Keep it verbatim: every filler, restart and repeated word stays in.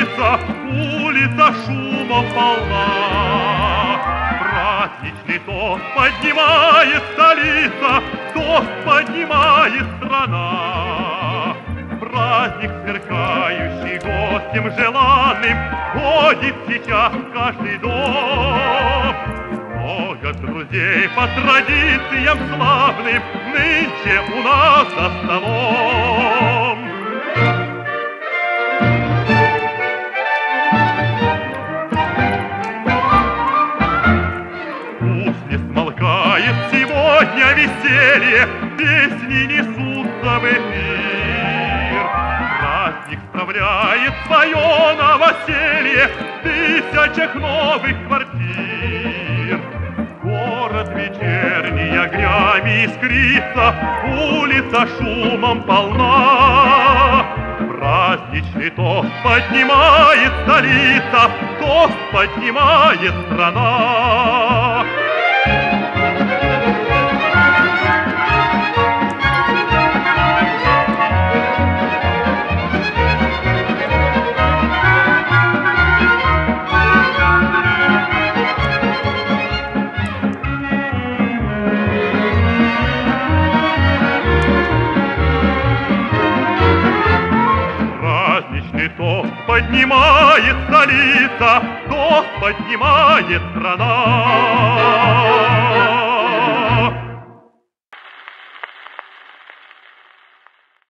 столица, улица шумом полна. Праздничный тост поднимает столица, тост поднимает страна. Праздник сверкающий, гостем желанным ходит сейчас в каждый дом. Много друзей по традициям славным нынче у нас за столом. Пусть не смолкает сегодня веселье, песни несутся в эфир. Праздник справляет свое новоселье в тысячах новых квартир. Город вечерний огнями искрится, улица шумом полна. Праздничный тост поднимает столица, тост поднимает страна. Тост поднимает столица, тост поднимает страна.